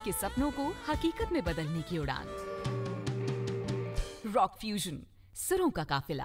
के सपनों को हकीकत में बदलने की उड़ान। रॉक फ्यूजन, सुरों का काफिला।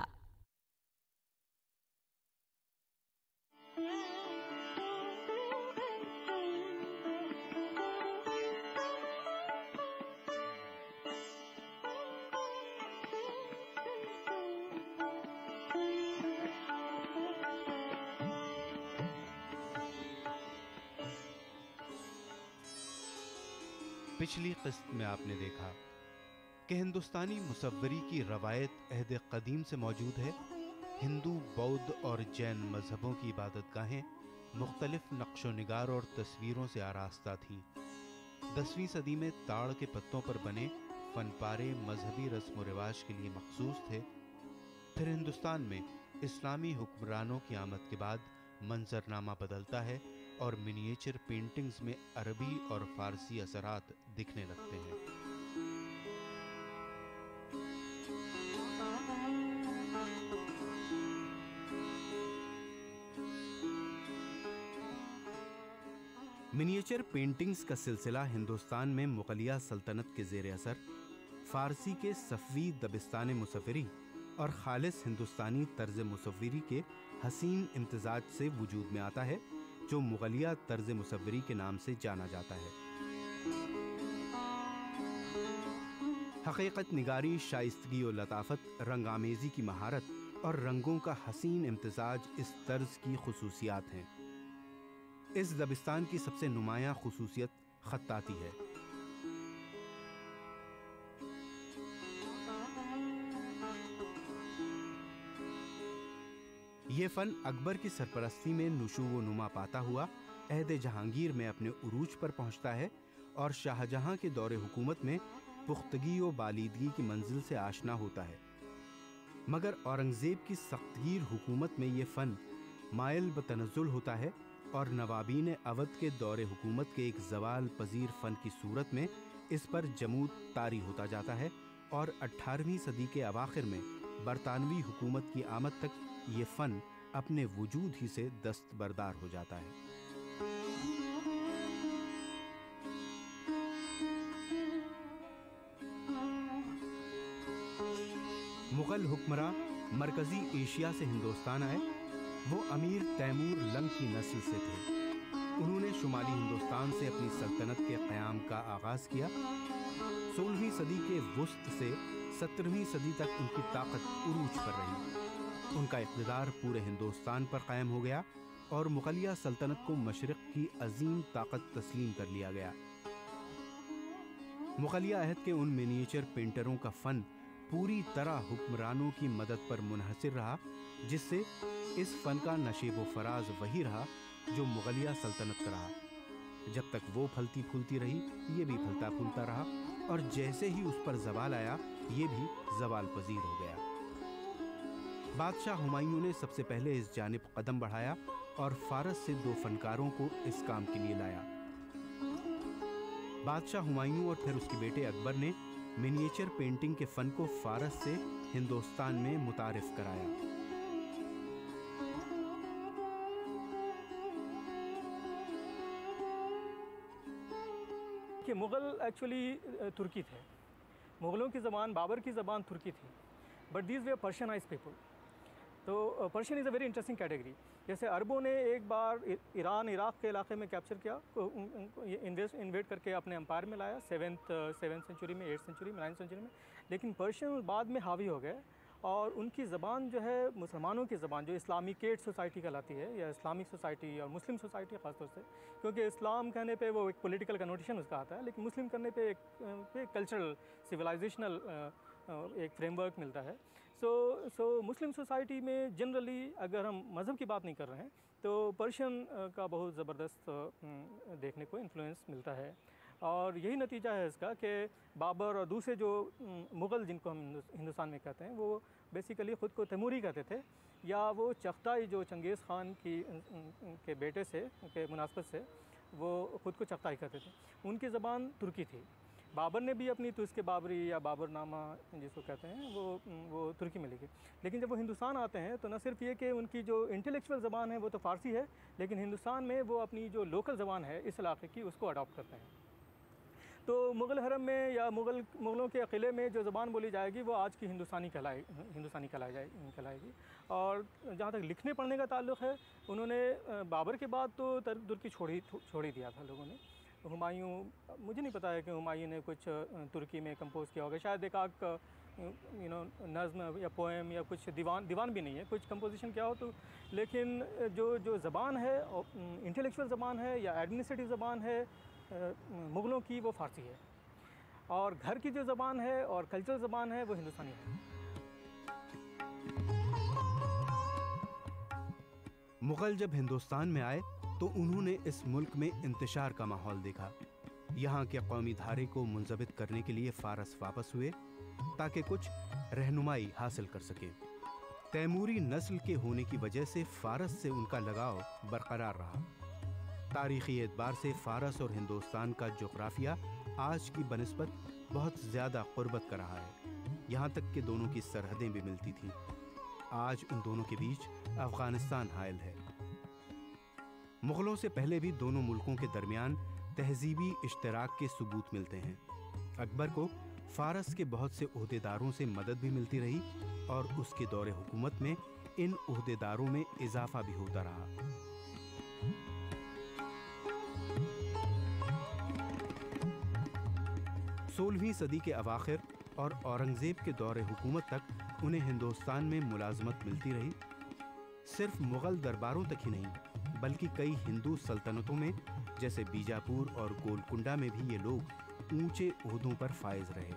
पिछली किस्त में आपने देखा कि हिंदुस्तानी मुसव्वरी की रवायत अहद कदीम से मौजूद है। हिंदू, बौद्ध और जैन मजहबों की इबादतगाहें मुख्तलिफ नक्शो निगार और तस्वीरों से आरास्ता थीं। 10वीं सदी में ताड़ के पत्तों पर बने फनपारे मजहबी रस्म व रिवाज के लिए मखसूस थे। फिर हिंदुस्तान में इस्लामी हुक्मरानों की आमद के बाद मंजरनामा बदलता है और मिनिएचर पेंटिंग्स में अरबी और फारसी असरात दिखने लगते हैं। मिनिएचर पेंटिंग्स का सिलसिला हिंदुस्तान में मुगलिया सल्तनत के ज़ेर असर फारसी के सफ़वी दबिस्तान मुसव्वरी और खालिस हिंदुस्तानी तर्ज मुसव्वरी के हसीन इम्तिजाज से वजूद में आता है, जो मुगलिया तर्ज मुसव्वरी के नाम से जाना जाता है। हकीकत निगारी, शाइस्तगी और लताफत, रंगामेज़ी की महारत और रंगों का हसीन इम्तिजाज इस तर्ज की खुसूसियात हैं। इस दबिस्तान की सबसे नुमायां खुसूसियत खत्ताती है। ये फन अकबर की सरपरस्ती में नुशूव नुमा पाता हुआ अहद जहांगीर में अपने उरूज पर पहुंचता है और शाहजहां के दौरे हुकूमत में पुख्तगी व बालीदगी की मंजिल से आशना होता है। मगर औरंगज़ेब की सख्तगीर हुकूमत में ये फ़न मायल बतनज़ुल होता है और नवाबीन अवध के दौरे हुकूमत के एक ज़वाल पजीर फ़न की सूरत में इस पर जमूद तारी होता जाता है और 18वीं सदी के अवाखिर में बरतानवी हुकूमत की आमद तक ये फ़न अपने वजूद ही से दस्तबरदार हो जाता है। मुगल हुक्मरां मरकजी एशिया से हिंदुस्तान आए। वो अमीर तैमूर लंग की नस्ल से थे। उन्होंने शुमाली हिंदुस्तान से अपनी सल्तनत के क़याम का आगाज़ किया। 16वीं सदी के वुस्त से 17वीं सदी तक उनकी ताकत उरूज पर रही। उनका इक़्तिदार पूरे हिंदुस्तान पर कायम हो गया और मुग़लिया सल्तनत को मशरिक़ की अजीम ताकत तस्लीम कर लिया गया। मुग़लिया अहद के उन मिनिएचर पेंटरों का फ़न पूरी तरह हुक्मरानों की मदद पर मुनहसिर रहा, जिससे इस फ़न का नशेब व फराज वही रहा जो मुग़लिया सल्तनत का रहा। जब तक वो फलती फूलती रही, ये भी फलता फूलता रहा और जैसे ही उस पर ज़वाल आया, ये भी ज़वाल पजीर हो गया। बादशाह हुमायूं ने सबसे पहले इस जानिब कदम बढ़ाया और फारस से 2 फनकारों को इस काम के लिए लाया। बादशाह हुमायूं और फिर उसके बेटे अकबर ने मिनिएचर पेंटिंग के फ़न को फारस से हिंदुस्तान में मुतारिफ कराया। कि मुग़ल एक्चुअली तुर्की थे। मुग़लों की ज़बान, बाबर की ज़बान तुर्की थी, but these were persianize people. तो Persian is a very interesting category. जैसे अरबों ने एक बार ईरान, इराक़ के इलाके में कैप्चर किया, इन्वेड करके अपने एम्पायर में लाया 7th सेंचुरी में, 8th सेंचुरी में, 9th सेंचुरी में। लेकिन पर्शियन बाद में हावी हो गए और उनकी ज़बान जो है मुसलमानों की ज़बान, जो इस्लामिकेट सोसाइटी कहलाती है, या इस्लामिक सोसाइटी और मुस्लिम सोसाइटी ख़ासतौर से, क्योंकि इस्लाम कहने पे वो एक पॉलिटिकल कनोटेशन उसका आता है, लेकिन मुस्लिम करने पे एक कल्चरल सिविलाइजेशनल एक फ्रेमवर्क मिलता है। सो मुस्लिम सोसाइटी में जनरली अगर हम मज़हब की बात नहीं कर रहे हैं तो पर्शियन का बहुत ज़बरदस्त देखने को इन्फ्लुएंस मिलता है। और यही नतीजा है इसका कि बाबर और दूसरे जो मुग़ल जिनको हम हिंदुस्तान में कहते हैं, वो बेसिकली ख़ुद को तैमूरी कहते थे, या वो चगताई जो चंगेज़ ख़ान के बेटे से के मुनासबत से वो ख़ुद को चगताई कहते थे। उनकी ज़बान तुर्की थी। बाबर ने भी अपनी तुस्के बाबरी या बाबरनामा जिसको कहते हैं वो तुर्की में लिखी। लेकिन जब वो हिंदुस्तान आते हैं तो न सिर्फ ये कि उनकी जो इंटेलेक्चुअल ज़बान है वो तो फ़ारसी है, लेकिन हिंदुस्तान में वो अपनी जो लोकल ज़बान है इस इलाके की, उसको अडॉप्ट करते हैं। तो मुग़ल हरम में या मुग़लों के क़िले में जो ज़बान बोली जाएगी वो आज की हिंदुस्तानी कहलाएगी। और जहाँ तक लिखने पढ़ने का ताल्लुक़ है, उन्होंने बाबर के बाद तो तुर्की छोड़ ही दिया था लोगों ने। हुमायूं, मुझे नहीं पता है कि हुमायूं ने कुछ तुर्की में कंपोज़ किया होगा, शायद एक नज़्म या पोएम या कुछ दीवान भी नहीं है, कुछ कंपोजिशन क्या हो तो। लेकिन जो ज़बान है, इंटेलेक्चुअल ज़बान है या एडमिनिस्ट्रेटिव ज़बान है मुग़लों की, वो फ़ारसी है। और घर की जो ज़बान है और कल्चरल ज़बान है वो हिंदुस्तानी है। मुग़ल जब हिंदुस्तान में आए तो उन्होंने इस मुल्क में इंतशार का माहौल देखा। यहाँ के कौमी धारे को मुंज़बित करने के लिए फ़ारस वापस हुए ताकि कुछ रहनुमाई हासिल कर सकें। तैमूरी नस्ल के होने की वजह से फ़ारस से उनका लगाव बरकरार रहा। तारीख़ी एतबार से फ़ारस और हिंदुस्तान का जोग्राफिया आज की बनिस्बत बहुत ज़्यादा क़ुर्बत का रहा है। यहाँ तक कि दोनों की सरहदें भी मिलती थीं। आज उन दोनों के बीच अफ़ग़ानिस्तान हायल है। मुग़लों से पहले भी दोनों मुल्कों के दरमियान तहज़ीबी इश्तराक के सबूत मिलते हैं। अकबर को फ़ारस के बहुत से ओहदेदारों से मदद भी मिलती रही और उसके दौरे हुकूमत में इन ओहदेदारों में इजाफा भी होता रहा। सोलहवीं सदी के अवाखिर और औरंगज़ेब के दौरे हुकूमत तक उन्हें हिंदुस्तान में मुलाजमत मिलती रही। सिर्फ मुग़ल दरबारों तक ही नहीं बल्कि कई हिंदू सल्तनतों में जैसे बीजापुर और गोलकुंडा में भी ये लोग ऊंचे ओहदों पर फायज रहे।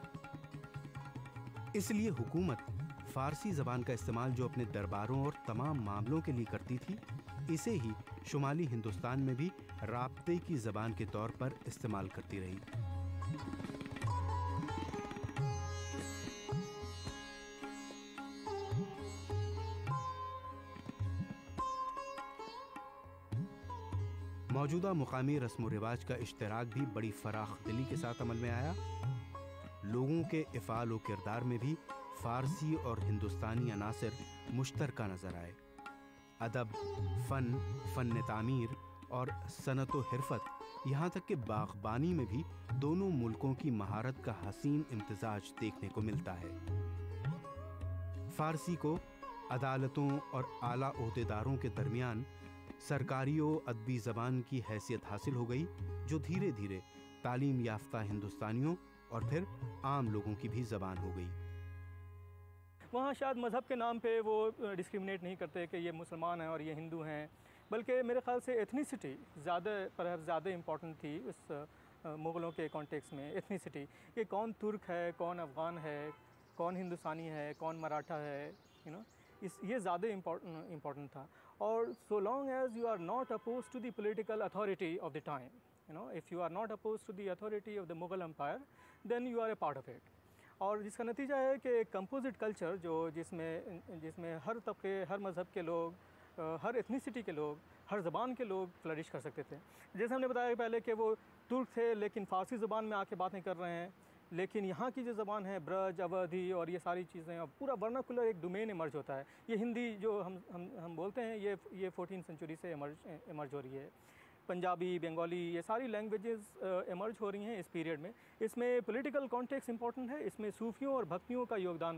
इसलिए हुकूमत फ़ारसी ज़बान का इस्तेमाल जो अपने दरबारों और तमाम मामलों के लिए करती थी, इसे ही शुमाली हिंदुस्तान में भी राब्ते की ज़बान के तौर पर इस्तेमाल करती रही। मौजूदा मुकामी रस्म व रिवाज का इश्तराक भी बड़ी फराख दिली के साथ अमल में आया। लोगों के इफ़ाल व किरदार में भी फ़ारसी और हिंदुस्तानी अनासर मुश्तरका नज़र आए। अदब, फ़न तामीर और सनत व हिरफत, यहाँ तक कि बागबानी में भी दोनों मुल्कों की महारत का हसीन इम्तिजाज देखने को मिलता है। फ़ारसी को अदालतों और आला ओहदेदारों के दरमियान सरकारी व अदबी ज़बान की हैसियत हासिल हो गई, जो धीरे धीरे तालीम याफ्ता हिंदुस्तानियों और फिर आम लोगों की भी ज़बान हो गई। वहाँ शायद मज़हब के नाम पे वो डिस्क्रिमिनेट नहीं करते कि ये मुसलमान हैं और ये हिंदू हैं, बल्कि मेरे ख़्याल से एथनिसिटी ज़्यादा इम्पॉर्टेंट थी उस मुग़लों के कॉन्टेक्स्ट में। एथनिसिटी, कि कौन तुर्क है, कौन अफ़गान है, कौन हिंदुस्तानी है, कौन मराठा है, ये ज़्यादा इम्पॉर्टेंट था। और so long as you are not oppose to the political authority of the time, if you are not oppose to the authority of the Mughal empire, then you are a part of it. और जिसका नतीजा है कि composite culture जिसमें हर तबके, हर मज़हब के लोग, हर एथनिसिटी के लोग, हर ज़बान के लोग फ्लरिश कर सकते थे। जैसे हमने बताया पहले कि वो तुर्क थे लेकिन फ़ारसी ज़बान में आके बातें कर रहे हैं, लेकिन यहाँ की जो ज़बान है ब्रज, अवधी और ये सारी चीज़ें, और पूरा वर्नाकुलर एक डोमेन इमर्ज होता है। ये हिंदी जो हम बोलते हैं ये 14th सेंचुरी से इमर्ज हो रही है। पंजाबी, बंगाली, ये सारी लैंग्वेजेस इमर्ज हो रही हैं इस पीरियड में। इसमें पॉलिटिकल कॉन्टेक्स्ट इंपॉर्टेंट है, इसमें सूफियों और भक्तियों का योगदान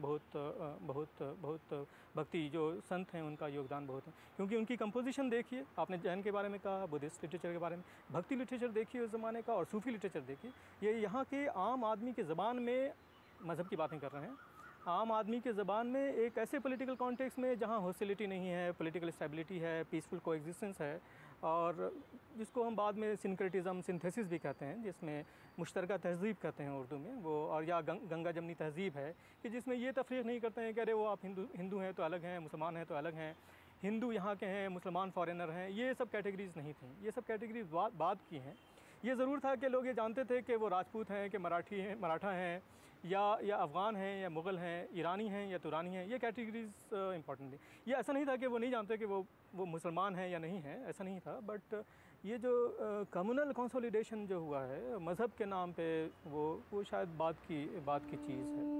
बहुत भक्ति जो संत हैं उनका योगदान बहुत है, क्योंकि उनकी कंपोजिशन देखिए, आपने जैन के बारे में कहा, बुद्धिस्ट लिटरेचर के बारे में, भक्ति लिटरेचर देखिए उस ज़माने का और सूफी लिटरेचर देखिए, ये यहाँ के आम आदमी की ज़बान में मज़हब की बातें कर रहे हैं। आम आदमी के ज़बान में एक ऐसे पॉलिटिकल कॉन्टेक्स्ट में जहाँ हॉस्टिलिटी नहीं है, पॉलिटिकल स्टेबिलिटी है, पीसफुल कोएग्जिस्टेंस है, और जिसको हम बाद में सिंक्रेटिज़म, सिंथेसिस भी कहते हैं, जिसमें मुश्तरका तहज़ीब कहते हैं उर्दू में वो, और या गंगा जमनी तहज़ीब है कि जिसमें ये तफ़रीक़ नहीं करते हैं कि अरे वो आप हिंदू हैं तो अलग हैं, मुसलमान हैं तो अलग हैं, हिंदू यहाँ के हैं, मुसलमान फ़ॉरेनर हैं, ये सब कैटेगरीज़ नहीं थी, ये सब कैटेगरीज़ बाद की हैं। ये ज़रूर था कि लोग ये जानते थे कि वो राजपूत हैं, कि मराठा हैं, या अफ़गान हैं, या मुग़ल हैं, ईरानी हैं या तुरानी हैं, ये कैटेगरीज़ इंपॉर्टेंट थी। ये ऐसा नहीं था कि वो नहीं जानते कि वो मुसलमान हैं या नहीं हैं, ऐसा नहीं था। बट ये जो कम्युनल कंसोलिडेशन जो हुआ है मज़हब के नाम पे, वो शायद बाद की चीज़ है।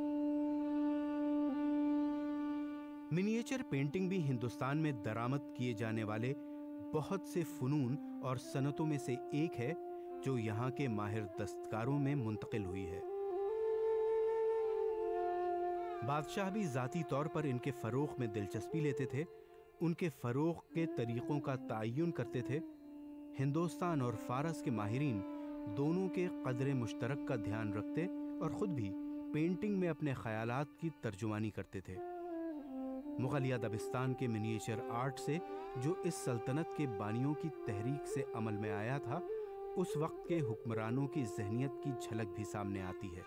मिनिएचर पेंटिंग भी हिंदुस्तान में दरामद किए जाने वाले बहुत से फ़नून और सनतों में से एक है जो यहाँ के माहिर दस्तकारों में मुंतकिल हुई है। बादशाह भी ज़ाती तौर पर इनके फ़रोग़ में दिलचस्पी लेते थे, उनके फ़रोग़ के तरीक़ों का तयन करते थे। हिंदुस्तान और फ़ारस के माहिरीन दोनों के क़द्र मुश्तरक का ध्यान रखते और ख़ुद भी पेंटिंग में अपने ख़यालात की तर्जुमानी करते थे। मुग़लिया दबिस्तान के मिनिएचर आर्ट से जो इस सल्तनत के बानियों की तहरीक से अमल में आया था, उस वक्त के हुक्मरानों की ज़हनियत की झलक भी सामने आती है।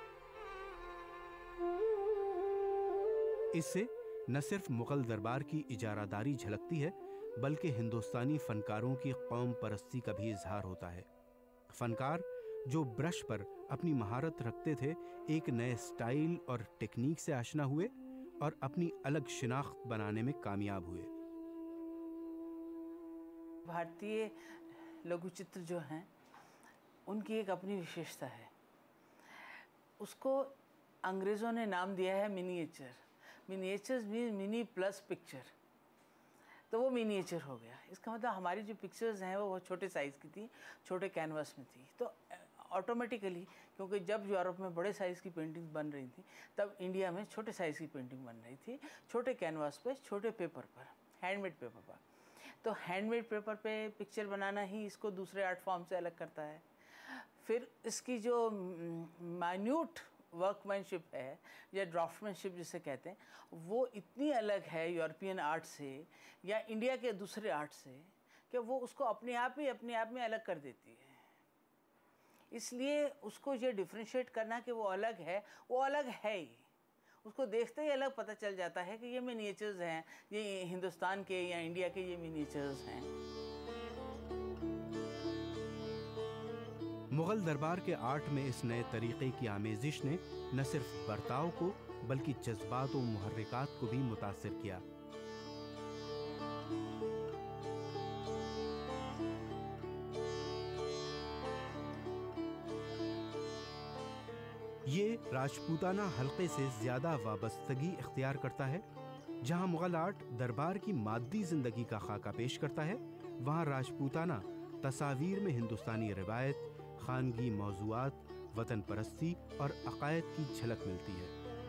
इससे न सिर्फ मुग़ल दरबार की इजारादारी झलकती है, बल्कि हिंदुस्तानी फ़नकारों की कौम परस्ती का भी इजहार होता है। फ़नकार जो ब्रश पर अपनी महारत रखते थे, एक नए स्टाइल और टेक्निक से आशना हुए और अपनी अलग शिनाख्त बनाने में कामयाब हुए। भारतीय लघु चित्र जो हैं, उनकी एक अपनी विशेषता है। उसको अंग्रेज़ों ने नाम दिया है miniature. Miniatures mean mini plus picture, तो वो मिनिएचर हो गया। इसका मतलब हमारी जो पिक्चर्स हैं वो छोटे साइज़ की थी, छोटे कैनवास में थी। तो ऑटोमेटिकली, क्योंकि जब यूरोप में बड़े साइज़ की पेंटिंग बन रही थी, तब इंडिया में छोटे साइज़ की पेंटिंग बन रही थी, छोटे कैनवास पे, छोटे पेपर पर, हैंडमेड पेपर पर। तो हैंडमेड पेपर पे पिक्चर बनाना ही इसको दूसरे आर्ट फॉर्म से अलग करता है। फिर इसकी जो माइन्यूट वर्कमैनशिप है या ड्राफ्टमैनशिप जिसे कहते हैं, वो इतनी अलग है यूरोपियन आर्ट से या इंडिया के दूसरे आर्ट से कि वो उसको अपने आप में अलग कर देती है। इसलिए उसको ये डिफ्रेंशिएट करना कि वो अलग है, वो अलग है ही। उसको देखते ही अलग पता चल जाता है कि ये मिनिएचर्स हैं, ये हिंदुस्तान के या इंडिया के ये मिनिएचर्स हैं। मुग़ल दरबार के आर्ट में इस नए तरीक़े की आमेज़िश ने न सिर्फ बर्ताव को, बल्कि जज्बात और मुहर्रिकात को भी मुतासिर किया। ये राजपूताना हल्के से ज़्यादा वाबस्तगी इख्तियार करता है। जहाँ मुग़ल आर्ट दरबार की मादी ज़िंदगी का खाका पेश करता है, वहाँ राजपूताना तस्वीर में हिंदुस्तानी रिवायत, खानगी मौज़ूआत, वतन परस्ती और अक़ायद की झलक मिलती है।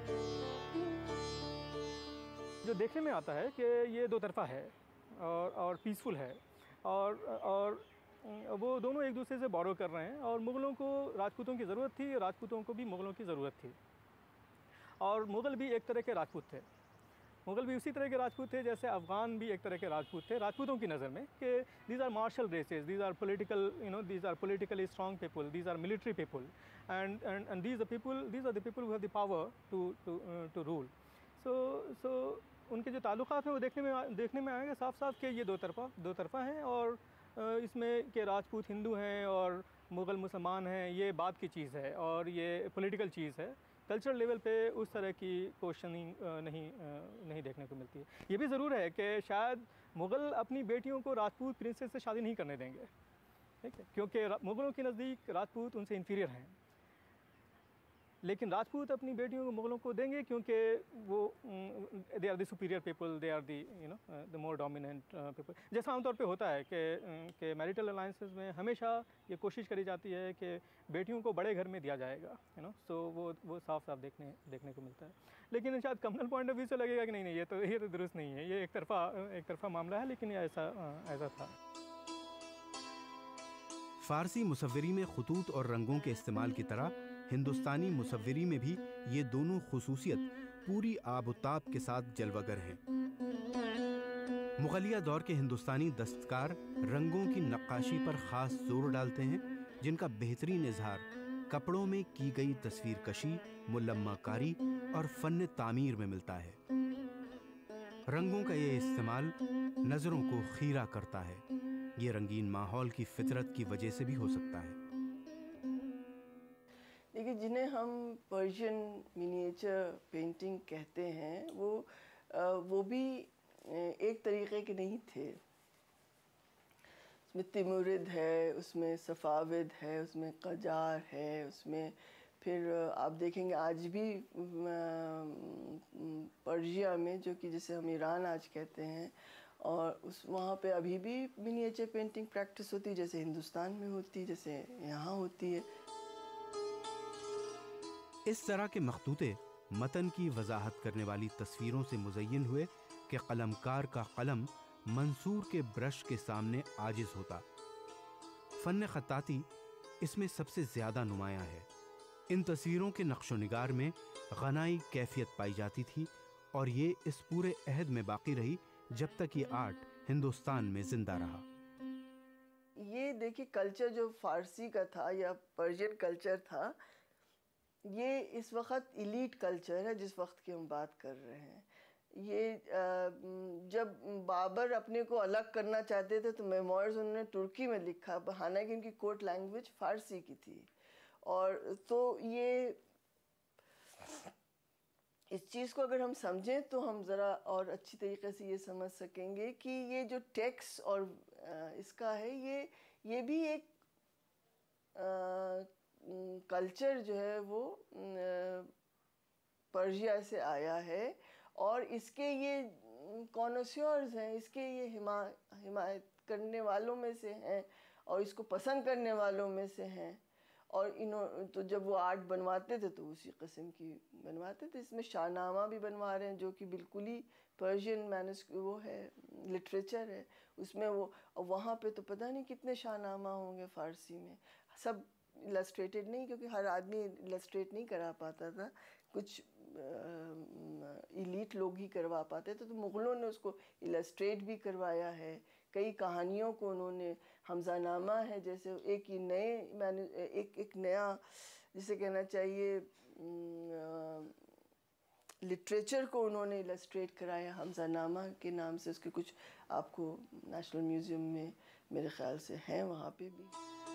जो देखने में आता है कि ये दो तरफ़ा है और पीसफुल है और वो दोनों एक दूसरे से बोरो कर रहे हैं। और मुग़लों को राजपूतों की ज़रूरत थी, राजपूतों को भी मुग़लों की ज़रूरत थी। और मुग़ल भी एक तरह के राजपूत थे, मुग़ल भी उसी तरह के राजपूत थे जैसे अफ़गान भी एक तरह के राजपूत थे राजपूतों की नज़र में, कि these are martial races, these are political, these are politically strong people, these are military people, and these are the people who have the power to rule. So उनके जो ताल्लुक़ात हैं वो देखने में आएंगे साफ साफ कि ये दो तरफ़ा हैं। और इसमें कि राजपूत हिंदू हैं और मुग़ल मुसलमान हैं, ये बात की चीज़ है और ये पॉलिटिकल चीज़ है। कल्चरल लेवल पे उस तरह की क्वेश्चनिंग नहीं देखने को मिलती है। ये भी ज़रूर है कि शायद मुग़ल अपनी बेटियों को राजपूत प्रिंसेस से शादी नहीं करने देंगे, ठीक है, क्योंकि मुग़लों के नज़दीक राजपूत उनसे इन्फीरियर हैं। लेकिन राजपूत अपनी बेटियों को मुग़लों को देंगे क्योंकि वो they are the superior people, they are the more dominant people. जैसा आमतौर पे होता है कि मैरिटल अलाइंसेस में हमेशा ये कोशिश करी जाती है कि बेटियों को बड़े घर में दिया जाएगा, सो वो साफ साफ देखने को मिलता है। लेकिन शायद कम्युनल पॉइंट ऑफ व्यू से लगेगा कि नहीं ये तो दुरुस्त नहीं है, ये एक तरफ़ा मामला है, लेकिन ये ऐसा था। फ़ारसी मुसव्विरी में ख़ुतूत और रंगों के इस्तेमाल की तरह हिंदुस्तानी मुसव्विरी में भी ये दोनों खुसूसियत पूरी आबुताब के साथ जलवागर हैं। मुग़लिया दौर के हिंदुस्तानी दस्तकार रंगों की नक्काशी पर ख़ास जोर डालते हैं, जिनका बेहतरीन इजहार कपड़ों में की गई तस्वीर कशी, मुलम्माकारी और फ़न तामीर में मिलता है। रंगों का ये इस्तेमाल नज़रों को खीरा करता है। ये रंगीन माहौल की फितरत की वजह से भी हो सकता है। देखिए, जिन्हें हम पर्शियन मिनिएचर पेंटिंग कहते हैं, वो भी एक तरीक़े के नहीं थे। उसमें तिमुरिद है, उसमें सफ़ाविद है, उसमें क़जार है, उसमें फिर आप देखेंगे आज भी पर्शिया में, जो कि जिसे हम ईरान आज कहते हैं, और उस वहाँ पे अभी भी मिनिएचर पेंटिंग प्रैक्टिस होती है, जैसे हिंदुस्तान में होती है, जैसे यहाँ होती है। इस तरह के मखतूते मतन की वजाहत करने वाली तस्वीरों से मुज़य्यन हुए कि कलमकार का कलम मंसूर के ब्रश के सामने आजिज होता। फन खत्ताती इसमें सबसे ज़्यादा नुमायां है। इन तस्वीरों के नक्शो निगार में गनाई कैफियत पाई जाती थी और ये इस पूरे अहद में बाकी रही जब तक ये आर्ट हिंदुस्तान में जिंदा रहा। ये देखिए कल्चर जो फारसी का था या पर्शियन कल्चर था, ये इस वक्त इलीट कल्चर है जिस वक्त की हम बात कर रहे हैं। ये जब बाबर अपने को अलग करना चाहते थे तो मेमोइर्स उन्होंने तुर्की में लिखा, हालांकि उनकी कोर्ट लैंग्वेज फारसी की थी। और तो ये इस चीज़ को अगर हम समझें तो हम ज़रा और अच्छी तरीके से ये समझ सकेंगे कि ये जो टेक्स्ट और इसका है, ये भी एक कल्चर जो है वो पर्शिया से आया है और इसके ये कॉनोसियर्स हैं, इसके ये हिमायत करने वालों में से हैं और इसको पसंद करने वालों में से हैं। और तो जब वो आर्ट बनवाते थे तो उसी किस्म की बनवाते थे। इसमें शाहनामा भी बनवा रहे हैं जो कि बिल्कुल ही पर्शियन वो है, लिटरेचर है उसमें। वो वहाँ पे तो पता नहीं कितने शाहनामा होंगे फ़ारसी में, सब इलस्ट्रेटेड नहीं, क्योंकि हर आदमी इलस्ट्रेट नहीं करा पाता था, कुछ इलीट लोग ही करवा पाते थे। तो मुग़लों ने उसको इलस्ट्रेट भी करवाया है। कई कहानियों को उन्होंने, हमज़ानामा है जैसे, एक नया जिसे कहना चाहिए लिटरेचर को उन्होंने इलस्ट्रेट कराया हमज़ानामा के नाम से। उसके कुछ आपको नेशनल म्यूज़ियम में मेरे ख़्याल से हैं वहाँ पे भी।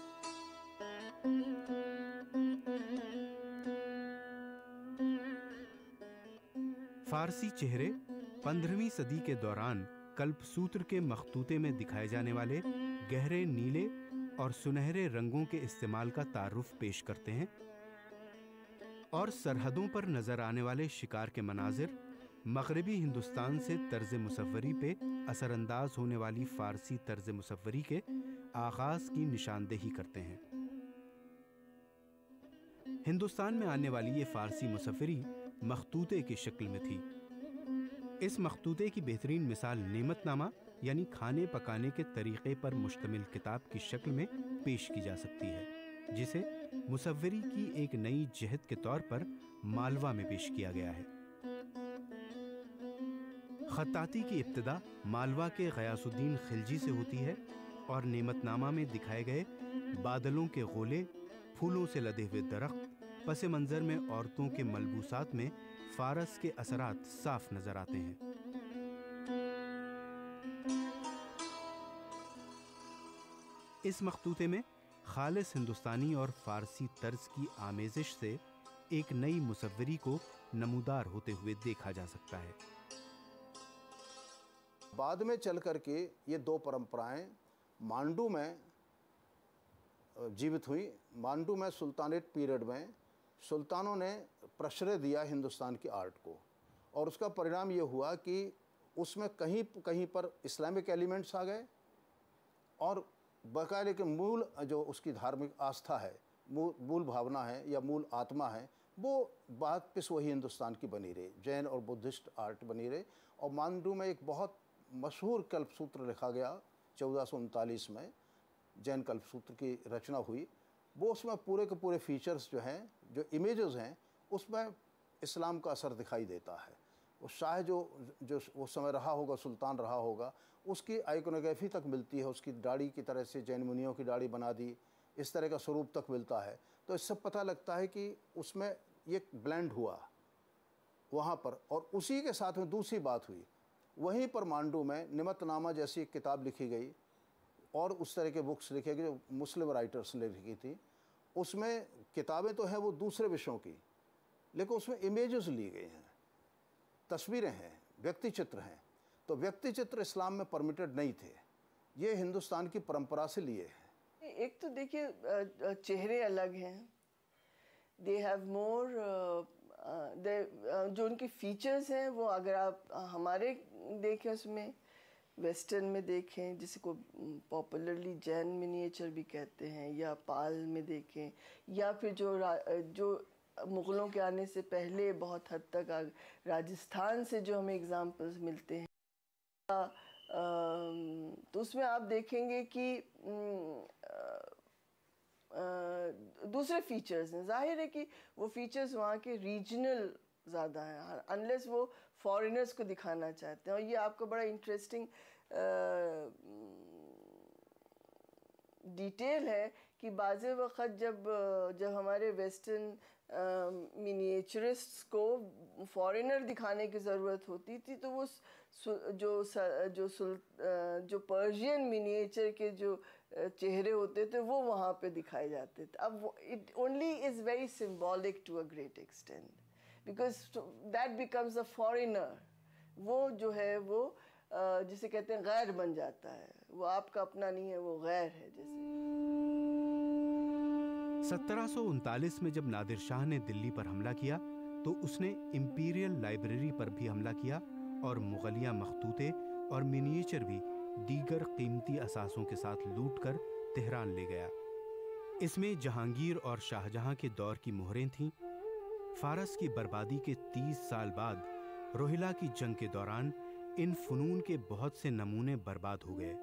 फारसी चेहरे 15वीं सदी के दौरान कल्पसूत्र के मखतूते में दिखाए जाने वाले गहरे नीले और सुनहरे रंगों के इस्तेमाल का तारुफ पेश करते हैं और सरहदों पर नजर आने वाले शिकार के मनाजिर मगरबी हिंदुस्तान से तर्ज मुसव्वरी पे असरअंदाज होने वाली फारसी तर्ज मुसव्वरी के आगाज की निशानदेही करते हैं। हिंदुस्तान में आने वाली ये फारसी मुसव्वरी मखतूते की शक्ल में थी। इस मखतूते की बेहतरीन मिसाल नेमतनामा यानी खाने पकाने के तरीक़े पर मुश्तमिल किताब की शक्ल में पेश की जा सकती है, जिसे मुसव्वरी की एक नई जहत के तौर पर मालवा में पेश किया गया है। खत्ताती की इब्तिदा मालवा के गयासुद्दीन खिलजी से होती है और नेमतनामा में दिखाए गए बादलों के गोले, फूलों से लदे हुए दरख्त, पस मंज़र में औरतों के मलबूसात में फारस के असरात साफ नजर आते हैं। इस मखतूते में खालिस हिंदुस्तानी और फारसी तर्ज की आमेजिश से एक नई मुसव्वरी को नमूदार होते हुए देखा जा सकता है। बाद में चल कर के ये दो परंपराएं मांडू में जीवित हुई। मांडू में सुल्तानेट पीरियड में सुल्तानों ने प्रश्रय दिया हिंदुस्तान की आर्ट को और उसका परिणाम ये हुआ कि उसमें कहीं कहीं पर इस्लामिक एलिमेंट्स आ गए और बाकायदे के मूल जो उसकी धार्मिक आस्था है, मूल भावना है या मूल आत्मा है, वो बात पिस वही हिंदुस्तान की बनी रही, जैन और बुद्धिस्ट आर्ट बनी रही। और मांडू में एक बहुत मशहूर कल्पसूत्र लिखा गया 1439 में, जैन कल्पसूत्र की रचना हुई। वो उसमें पूरे के पूरे फीचर्स जो हैं, जो इमेजेस हैं, उसमें इस्लाम का असर दिखाई देता है। उस शाह जो उस समय रहा होगा, सुल्तान रहा होगा, उसकी आइकोनोग्राफी तक मिलती है। उसकी दाढ़ी की तरह से जैन मुनियों की दाढ़ी बना दी, इस तरह का स्वरूप तक मिलता है। तो इससे पता लगता है कि उसमें ये ब्लेंड हुआ वहाँ पर। और उसी के साथ में दूसरी बात हुई, वहीं पर मांडू में निमतनामा जैसी एक किताब लिखी गई और उस तरह के बुक्स लिखे गए जो मुस्लिम राइटर्स ने लिखी थी। उसमें किताबें तो हैं वो दूसरे विषयों की, लेकिन उसमें इमेजेस ली गई हैं, तस्वीरें हैं, व्यक्ति चित्र हैं। तो व्यक्ति चित्र इस्लाम में परमिटेड नहीं थे, ये हिंदुस्तान की परंपरा से लिए हैं। एक तो देखिए चेहरे अलग हैं, दे हैव मोर, जो उनके फीचर्स हैं वो अगर आप हमारे देखें उसमें वेस्टर्न में देखें, जिसे को पॉपुलरली जैन मिनिएचर भी कहते हैं, या पाल में देखें, या फिर जो मुग़लों के आने से पहले बहुत हद तक राजस्थान से जो हमें एग्ज़ाम्पल्स मिलते हैं, तो उसमें आप देखेंगे कि दूसरे फीचर्स हैं। ज़ाहिर है कि वो फीचर्स वहाँ के रीजनल ज़्यादा हैं, अनलेस वो फॉरेनर्स को दिखाना चाहते हैं। और ये आपको बड़ा इंटरेस्टिंग डिटेल है कि बाज़े वक़्त जब हमारे वेस्टर्न मिनिएचरिस्ट्स को फॉरेनर दिखाने की ज़रूरत होती थी, तो वो जो पर्शियन मिनिएचर के जो चेहरे होते थे वो वहाँ पे दिखाए जाते थे। अब it only is very symbolic to a great extent, because that becomes a foreigner. वो जो है वो जिसे कहते हैं गैर बन जाता है, वो आपका अपना नहीं है, वो गैर है। जैसे 1739 में जब नादिर शाह ने दिल्ली पर हमला किया तो उसने इंपीरियल लाइब्रेरी पर भी हमला किया और मुगलिया मखतूते और मिनिएचर भी दीगर कीमती असासों के साथ लूटकर तेहरान ले गया। इसमें जहांगीर और शाहजहां के दौर की मोहरें थीं। फारस की बर्बादी के 30 साल बाद रोहिला की जंग के दौरान इन फनून के बहुत से नमूने बर्बाद हो गए।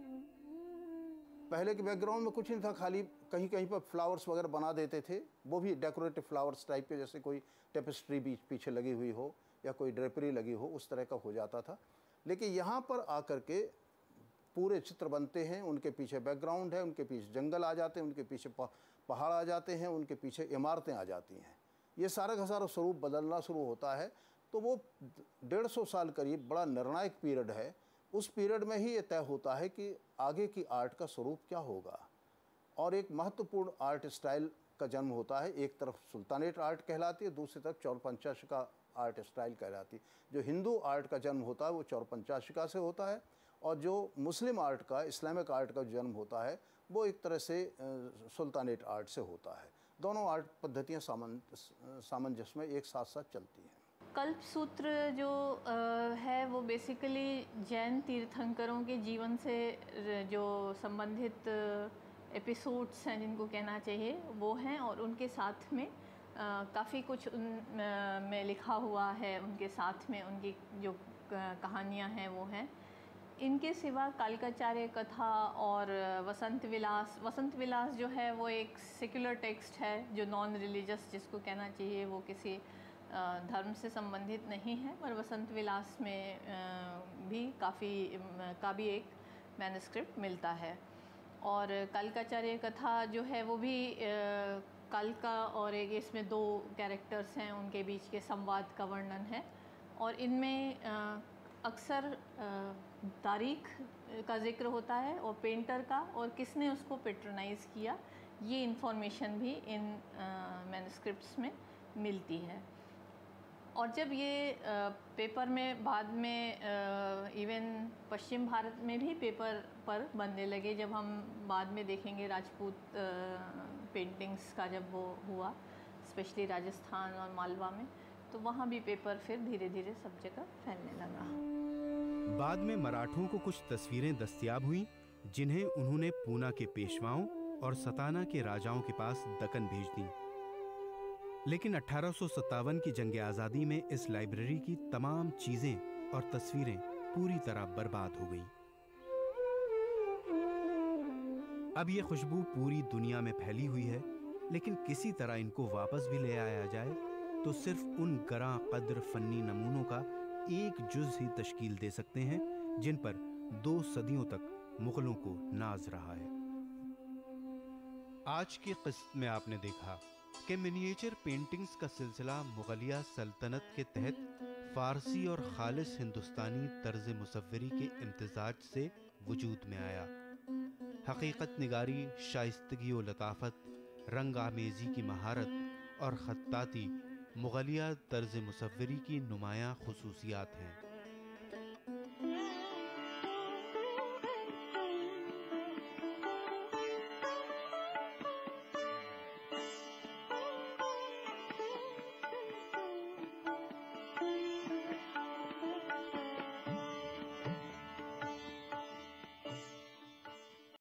पहले के बैकग्राउंड में कुछ नहीं था, खाली कहीं कहीं पर फ्लावर्स वगैरह बना देते थे, वो भी डेकोरेटिव फ्लावर्स टाइप के, जैसे कोई टेपेस्ट्री भी पीछे लगी हुई हो या कोई ड्रेपरी लगी हो, उस तरह का हो जाता था। लेकिन यहाँ पर आकर के पूरे चित्र बनते हैं, उनके पीछे बैकग्राउंड है, उनके पीछे जंगल आ जाते हैं, उनके पीछे पहाड़ आ जाते हैं, उनके पीछे इमारतें आ जाती हैं। ये सारा का सारा स्वरूप बदलना शुरू होता है। तो वो 150 साल करीब बड़ा निर्णायक पीरियड है। उस पीरियड में ही ये तय होता है कि आगे की आर्ट का स्वरूप क्या होगा, और एक महत्वपूर्ण आर्ट स्टाइल का जन्म होता है। एक तरफ सुल्तानेट आर्ट कहलाती है, दूसरी तरफ चौरपंचाशिका आर्ट स्टाइल कहलाती है। जो हिंदू आर्ट का जन्म होता है वो चौरपंचाशिका से होता है, और जो मुस्लिम आर्ट का, इस्लामिक आर्ट का जन्म होता है वो एक तरह से सुल्तानेट आर्ट से होता है। दोनों आर्ट पद्धतियाँ सामंजस्य में एक साथ साथ चलती हैं। कल्पसूत्र जो है वो बेसिकली जैन तीर्थंकरों के जीवन से जो संबंधित एपिसोड्स हैं, जिनको कहना चाहिए, वो हैं, और उनके साथ में काफ़ी कुछ में लिखा हुआ है। उनके साथ में उनकी जो कहानियाँ हैं वो हैं। इनके सिवा कालकाचार्य कथा और वसंत विलास जो है वो एक सेक्युलर टेक्स्ट है, जो नॉन रिलीजियस जिसको कहना चाहिए, वो किसी धर्म से संबंधित नहीं है। पर वसंत विलास में भी का भी एक मैन्युस्क्रिप्ट मिलता है। और कालकाचार्य कथा जो है वो भी कालका और एक, इसमें 2 कैरेक्टर्स हैं, उनके बीच के संवाद का वर्णन है। और इनमें अक्सर तारीख का जिक्र होता है और पेंटर का, और किसने उसको पेट्रोनाइज़ किया, ये इन्फॉर्मेशन भी इन मैन्युस्क्रिप्ट्स में मिलती है। और जब ये पेपर में बाद में इवन पश्चिम भारत में भी पेपर पर बनने लगे, जब हम बाद में देखेंगे राजपूत पेंटिंग्स का जब वो हुआ, स्पेशली राजस्थान और मालवा में, तो वहाँ भी पेपर फिर धीरे धीरे सब जगह फैलने लगा। बाद में मराठों को कुछ तस्वीरें दस्तयाब हुईं, जिन्हें उन्होंने पूना के पेशवाओं और सताना के राजाओं के पास दक्कन भेज दी। लेकिन 1857 की जंग आज़ादी में इस लाइब्रेरी की तमाम चीज़ें और तस्वीरें पूरी तरह बर्बाद हो गईं। अब ये खुशबू पूरी दुनिया में फैली हुई है, लेकिन किसी तरह इनको वापस भी ले आया जाए तो सिर्फ उन गरां कद्र फन्नी नमूनों का एक जुज़ ही तश्कील दे सकते हैं जिन पर 2 सदियों तक मुग़लों को नाज रहा है। आज की किस्त में आपने देखा कि मिनिएचर पेंटिंग्स का सिलसिला मुग़लिया सल्तनत के तहत फ़ारसी और खालिस हिंदुस्तानी तर्ज मुसव्वरी के इम्तिज़ाज से वजूद में आया। हकीकत निगारी, शाइस्तगी व लताफ़त, रंग आमेज़ी की महारत और ख़त्ताती मुग़लिया तर्ज मुसव्वरी की नुमायाँ खुसूसियात हैं।